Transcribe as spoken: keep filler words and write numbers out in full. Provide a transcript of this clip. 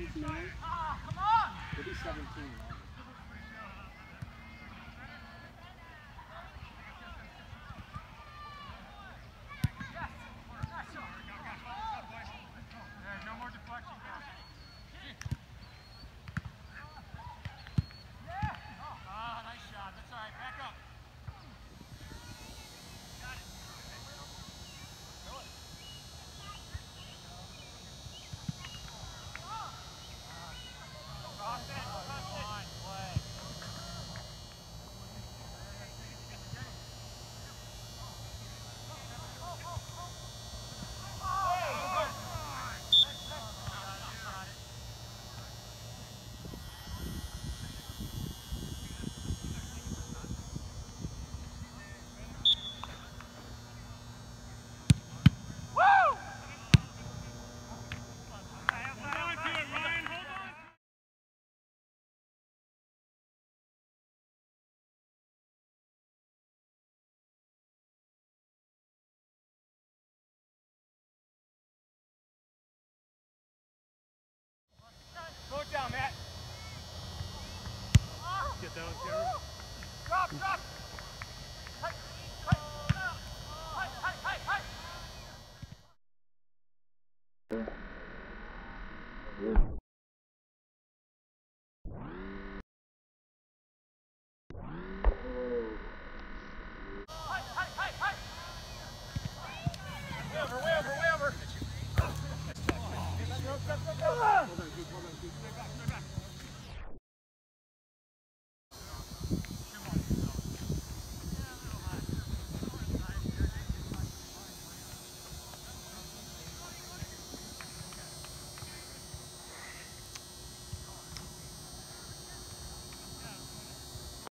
he's nine. Come on! He'll be seventeen in August. Down, Matt. Get that on camera. Drop, drop. Hey, hey, hey, hey, hey, hey. Hey, hey, hey, hey. Way over, way over, way over. Hold on, keep holding.